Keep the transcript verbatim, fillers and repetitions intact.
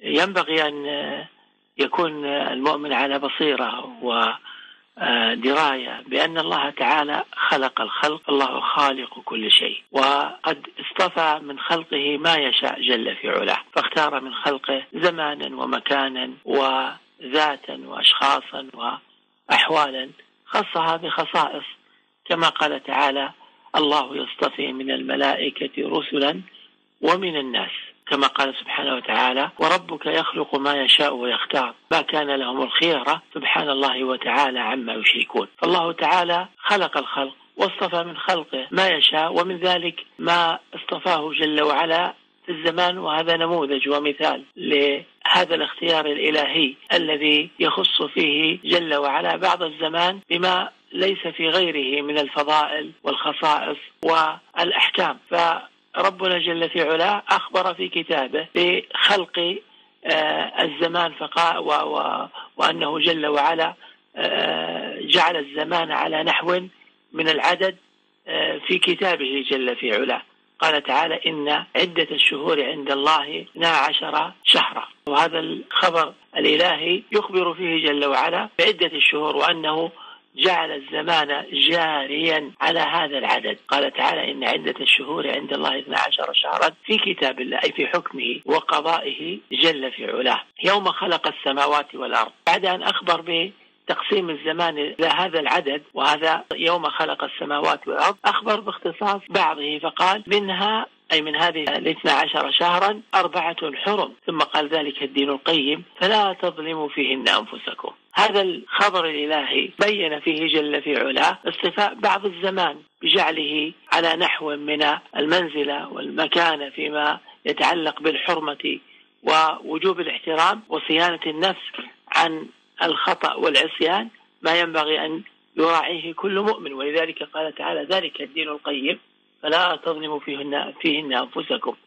ينبغي أن يكون المؤمن على بصيرة ودراية بأن الله تعالى خلق الخلق، الله خالق كل شيء، وقد اصطفى من خلقه ما يشاء جل في علاه، فاختار من خلقه زمانا ومكانا وذاتا وأشخاصا وأحوالا، خصها بخصائص كما قال تعالى: الله يصطفي من الملائكة رسلا ومن الناس، كما قال سبحانه وتعالى: وربك يخلق ما يشاء ويختار ما كان لهم الخيرة سبحان الله وتعالى عما يشركون. فالله تعالى خلق الخلق واصطفى من خلقه ما يشاء، ومن ذلك ما اصطفاه جل وعلا في الزمان، وهذا نموذج ومثال لهذا الاختيار الإلهي الذي يخص فيه جل وعلا بعض الزمان بما ليس في غيره من الفضائل والخصائص والأحكام. فربنا جل في علاه أخبر في كتابه بخلق الزمان فقال وأنه جل وعلا جعل الزمان على نحو من العدد في كتابه جل في علاه. قال تعالى: إن عدة الشهور عند الله اثنا عشر شهرا، وهذا الخبر الإلهي يخبر فيه جل وعلا بعدة الشهور وأنه جعل الزمان جاريا على هذا العدد. قال تعالى: إن عدة الشهور عند الله اثنا عشر شهرا في كتاب الله، أي في حكمه وقضائه جل في علاه، يوم خلق السماوات والأرض. بعد أن أخبر به تقسيم الزمان إلى هذا العدد، وهذا يوم خلق السماوات والأرض، أخبر باختصاص بعضه فقال: منها أي من هذه الاثنى عشر شهرا أربعة حرم، ثم قال: ذلك الدين القيم فلا تظلموا فيهن أنفسكم. هذا الخبر الإلهي بين فيه جل في علاه اصطفاء بعض الزمان بجعله على نحو من المنزلة والمكانة فيما يتعلق بالحرمة ووجوب الاحترام وصيانة النفس عن الخطأ والعصيان، ما ينبغي أن يراعيه كل مؤمن. ولذلك قال تعالى: ذلك الدين القيم فلا تظلموا فيهن, فيهن أنفسكم.